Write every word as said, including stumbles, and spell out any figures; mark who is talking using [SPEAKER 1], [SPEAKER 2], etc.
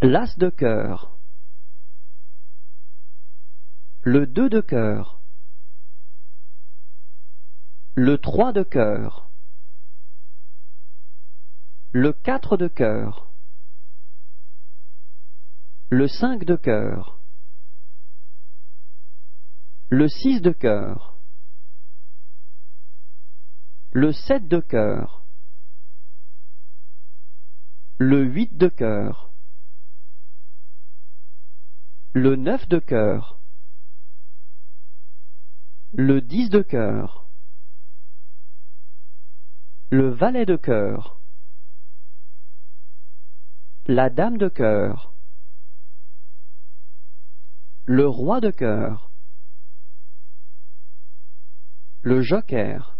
[SPEAKER 1] l'as de cœur, le deux de cœur, le trois de cœur, le quatre de cœur, le cinq de cœur, le six de cœur, le sept de cœur, le huit de cœur, le neuf de cœur, le dix de cœur, le valet de cœur, la dame de cœur, le roi de cœur, le joker,